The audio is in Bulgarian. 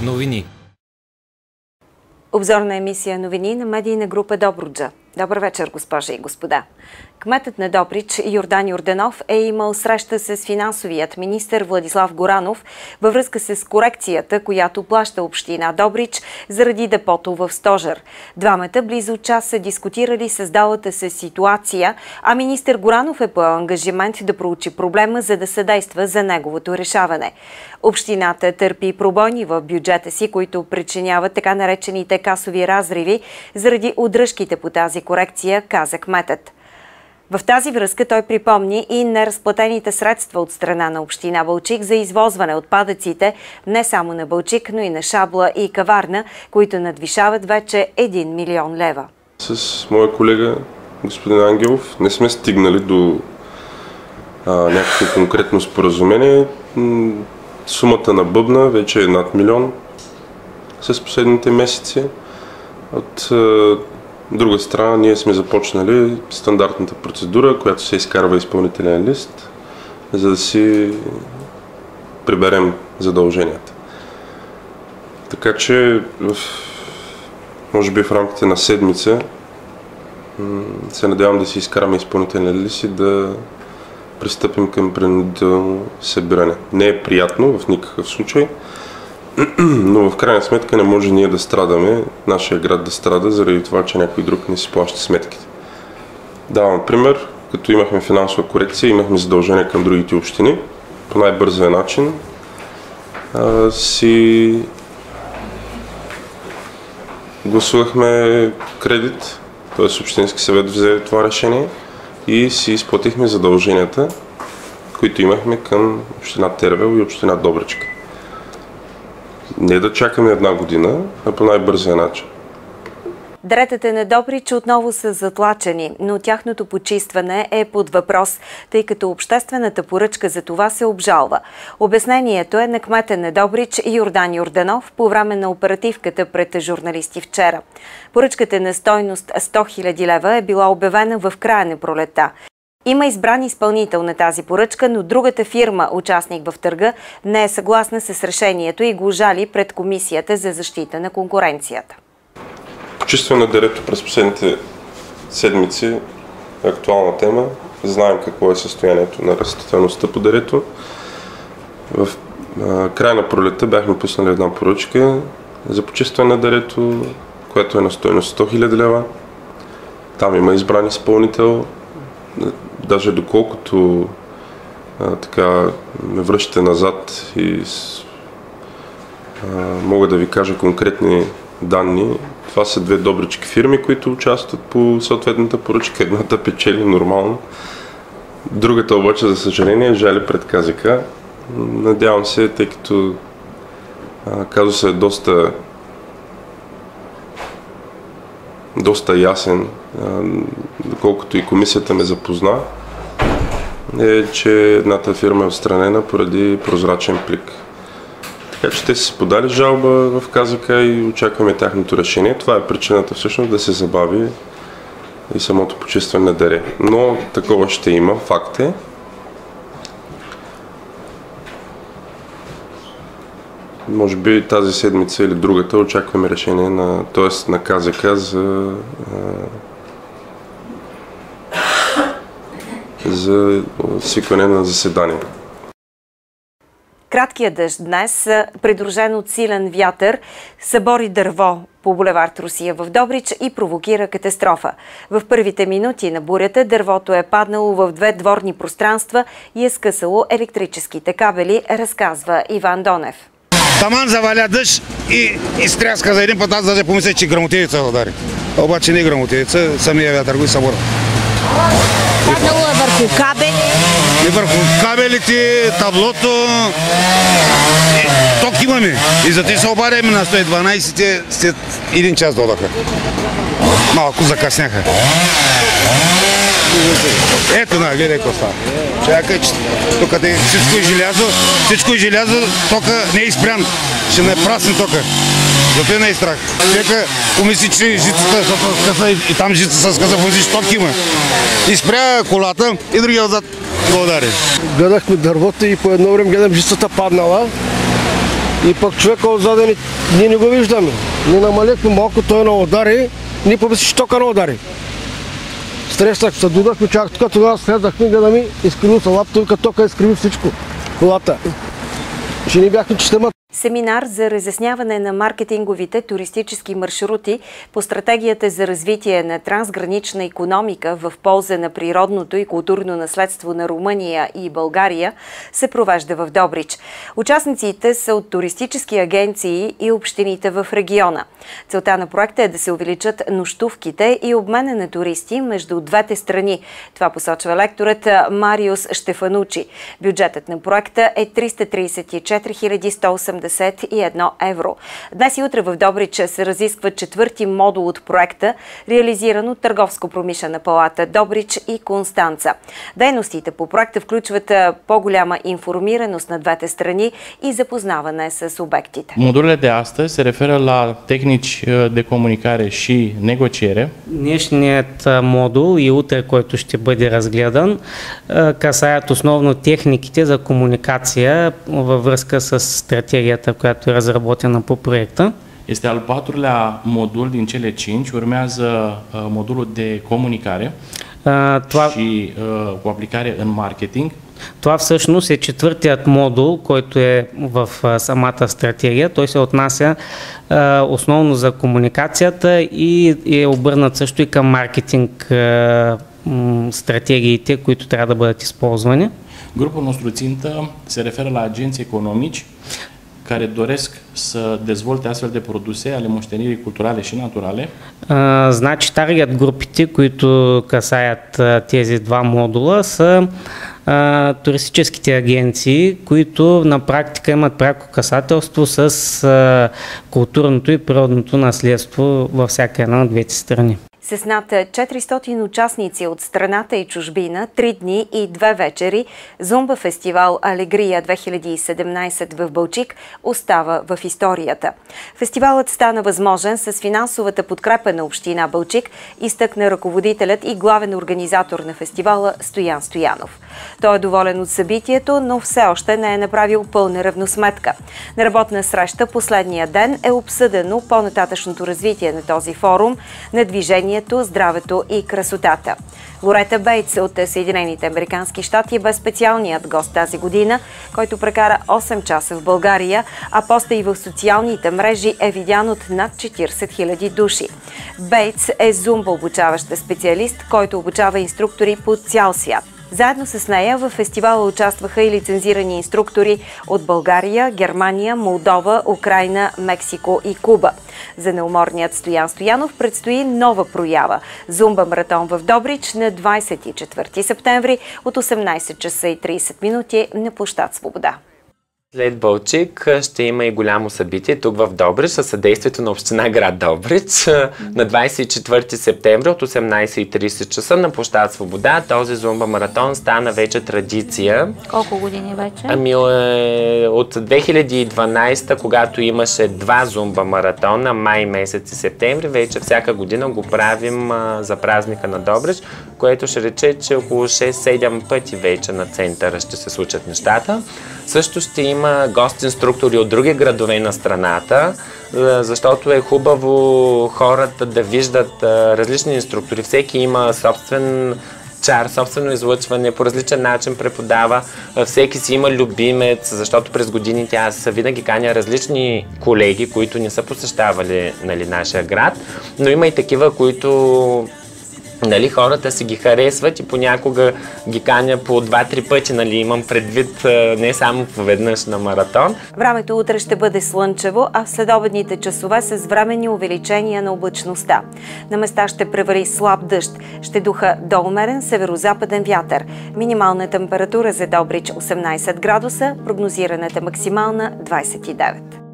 новини. Обзорна емисия новини на медийна група Добруджа. Добър вечер, госпожи и господа. Кметът на Добрич Йордан Йорданов е имал среща с финансовият министър Владислав Горанов във връзка с корекцията, която плаща община Добрич заради депото в Стожер. Двамата близо час са дискутирали създалата се ситуация, а министър Горанов е поел ангажимент да проучи проблема, за да съдейства за неговото решаване. Общината търпи пробойни в бюджета си, които причиняват така наречените касови разриви заради удръжките по тази корекция, каза кметът. В тази връзка той припомни и неразплатените средства от страна на община Балчик за извозване отпадъците не само на Балчик, но и на Шабла и Каварна, които надвишават вече 1 милион лева. С моя колега господин Ангелов не сме стигнали до някакво конкретно споразумение. Сумата на бъбна вече е над милион с последните месеци. От друга страна, ние сме започнали стандартната процедура, която се изкарва изпълнителен лист, за да си приберем задълженията. Така че, може би в рамките на седмица, се надявам да си изкараме изпълнителен лист и да пристъпим към принудително събиране. Не е приятно в никакъв случай, но в крайна сметка не може ние да страдаме, нашия град да страда заради това, че някой друг не си плаща сметките. Давам пример, като имахме финансова корекция, имахме задължения към другите общини, по най-бързия начин си гласувахме кредит, т.е. Общински съвет взе това решение и си изплатихме задълженията, които имахме към община Тервел и община Добричка. Не да чакаме една година, а по най-бързия начин. Дретата на Добрич отново са затлачени, но тяхното почистване е под въпрос, тъй като обществената поръчка за това се обжалва. Обяснението е на кмета на Добрич Йордан Йорданов по време на оперативката пред журналисти вчера. Поръчката на стойност 100 000 лева е била обявена в края на пролетта. Има избран изпълнител на тази поръчка, но другата фирма, участник в търга, не е съгласна с решението и го жали пред Комисията за защита на конкуренцията. Почистване на дерето през последните седмици е актуална тема. Знаем какво е състоянието на растителността по дерето. В края на пролетта бяхме пуснали една поръчка за почистване на дерето, което е на стойност 100 000 лева. Там има избран изпълнител. Даже доколкото ме връщате назад и мога да ви кажа конкретни данни, това са две добрички фирми, които участват по съответната поръчка. Едната печели нормално, другата обаче, за съжаление, жали пред КЗК. Надявам се, тъй като казусът е доста ясен, доколкото и комисията ме запозна, е, че едната фирма е отстранена поради прозрачен плик. Така че те са подали жалба в КЗК и очакваме тяхното решение. Това е причината всъщност да се забави и самото почистване на дере. Но такова ще има, факт е. Може би тази седмица или другата очакваме решение на КЗК за свикване на заседание. Краткият дъжд днес, придружен от силен вятър, събори дърво по булевард Русия в Добрич и провокира катастрофа. В първите минути на бурята дървото е паднало в две дворни пространства и е скъсало електрическите кабели, разказва Иван Донев. Таман заваля дъжд и изтряска за един път, аз даже помислех, че грамотевица удари. Обаче не грамотевица, самия вятър го и събора. Паднало е върху кабели. И върху кабелите, таблото. Ток имаме. И за те се обадяме на 112, след един час додаха. Малко закъсняха. Ето на, гледай какво става. Чакай, че тук всичко е желязо, тока не е изпрян. Ще не прасне тока. Зато не е страх. Човека помисли, че жицата е скъса и там жицата се скъса, возиш ток има. Изпря колата и другия отзад го удари. Гледахме дървото и по едно време гледам жицата паднала И пък човека отзаде ние не го виждаме. Ние намаляхме малко, той на удари, ние помислиш, че тока на удари. Стреснах се, дойдахме чак тук, тогава слезахме, гледаме, изкривил се лапто, като тока изкриви всичко. Колата. Че не бяхме, че ще имат. Семинар за разясняване на маркетинговите туристически маршрути по стратегията за развитие на трансгранична икономика в полза на природното и културно наследство на Румъния и България се провежда в Добрич. Участниците са от туристически агенции и общините в региона. Целта на проекта е да се увеличат нощувките и обмена на туристи между двете страни. Това посочва лекторът Мариус Штефанучи. Бюджетът на проекта е 334 181 евро. Днес и утре в Добрич се разисква четвърти модул от проекта, реализиран от Търговско-промишлена палата Добрич и Констанца. Дейностите по проекта включват по-голяма информираност на двете страни и запознаване с обектите. Modulele de astăzi se referă la tehnici de comunicare și negociere. Днешният модул и утре, който ще бъде разгледан, касаят основно техниките за комуникация във връзка с стратегията, която е разработена по проекта. Este al patrulea modul din cele 5, urmează modulul de comunicare și cu aplicare în marketing. Това всъщност е четвъртият модул, който е в самата стратегия. Той се отнася основно за комуникацията и е обърнат също и към маркетинг стратегиите, които трябва да бъдат използвани. Grupul nostru țintă se referă la agenți economici care doresc să dezvolte astfel de produse ale moștenirii culturale și naturale. Значи таргет групите, които касаят тези два модула, са туристическите агенции, които на практика имат пряко касателство с културното и природното наследство във всяка една от двете страни. С над 400 участници от страната и чужбина, 3 дни и 2 вечери, Зумба фестивал Алегрия 2017 в Балчик остава в историята. Фестивалът стана възможен с финансовата подкрепа на община Балчик, изтъкна ръководителят и главен организатор на фестивала Стоян Стоянов. Той е доволен от събитието, но все още не е направил пълна равносметка. На работна среща последния ден е обсъдено по-нататъчното развитие на този форум на движението, здравето и красотата. Лорета Бейтс от Съединените американски щати бе специалният гост тази година, който прекара 8 часа в България, а поста и в социалните мрежи е видян от над 40 000 души. Бейтс е зумба обучаващ специалист, който обучава инструктори по цял свят. Заедно с нея в фестивала участваха и лицензирани инструктори от България, Германия, Молдова, Украйна, Мексико и Куба. За неуморният Стоян Стоянов предстои нова проява – Зумба маратон в Добрич на 24 септември от 18 часа и 30 минути на площад Свобода. След Балчик ще има и голямо събитие тук в Добрич със съдействието на община град Добрич на 24 септември от 18:30 часа на площад Свобода. Този зумба маратон стана вече традиция. Колко години вече? От 2012, когато имаше 2 зумба маратона, май месец и септември, вече всяка година го правим за празника на Добрич, което ще рече, че около 6-7 пъти вече на центъра ще се случат нещата. Също ще има гост-инструктори от други градове на страната, защото е хубаво хората да виждат различни инструктори. Всеки има собствен чар, собствено излъчване, по различен начин преподава. Всеки си има любимец, защото през годините аз винаги каня различни колеги, които не са посещавали нашия град, но има и такива, които хората си ги харесват и понякога ги каня по 2-3 пъти, имам предвид не само поведнъж на маратон. Времето утре ще бъде слънчево, а в следобедните часове с временни увеличения на облачността. На места ще превали слаб дъжд, ще духа до умерен северозападен вятър. Минимална температура за Добрич 18 градуса, прогнозираната максимална 29.